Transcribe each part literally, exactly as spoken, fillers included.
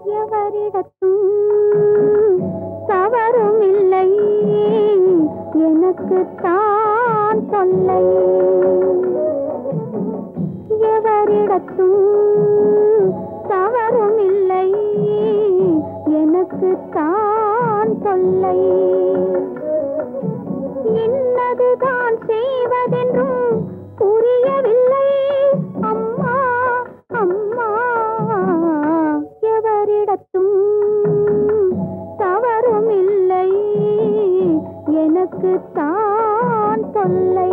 எவரிடத்தும் தவறும் இல்லை, எனக்கு தான் தொல்லை. எவரிடத்தும் தவறும் இல்லை, எனக்கு தான் தொல்லை. இன்னதுதான் செய்வதென்றும் புரியவில்லை. அம்மா அம்மா, எவரிடத்தும் தவறும் இல்லை, எனக்கு தான் தொல்லை.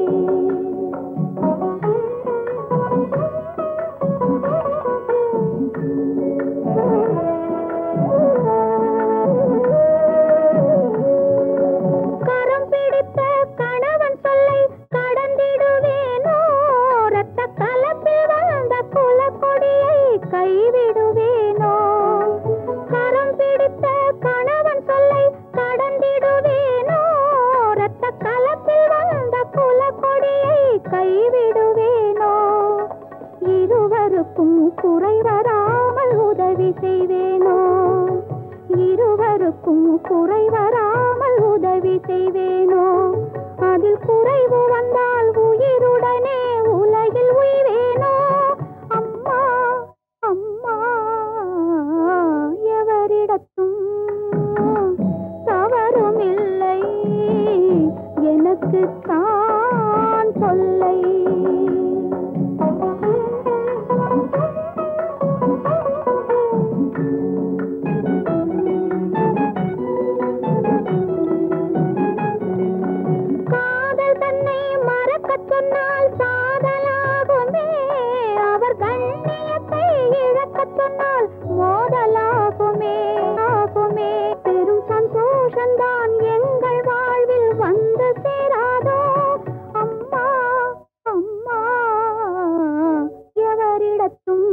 கைவிடுவேனோ கரம் பிடித்த கணவன் சொல்லை கடந்திடுவேனோ ரத்த கலத்தில் வந்த குலக்கொடியை கைவிடுவேனோ இருவருக்கும் குறை வராமல் உதவி செய்வேனோ இருவருக்கும் குறை வராமல் உதவி செய்வேனோ அதில் குறைவு வந்தால் உயிருடனே உலகில் உய்வேனோ அம்மா அம்மா எவரிடத்தும் தவறும் இல்லை எனக்கு தான் தொல்லை காதல் தன்னை மறக்கச் சொன்னால் சாதலாகுமே அவர் கண்ணியத்தை இழக்கச் சொன்னால் மோதலாகுமே ஆகுமே பெரும் சந்தோஷந்தான் எங்கள் வாழ்வில் வந்து சேராதோ அம்மா அம்மா எவரிடத்தும்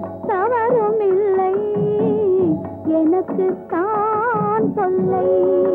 தவறும் இல்லை எனக்கு தான் தொல்லை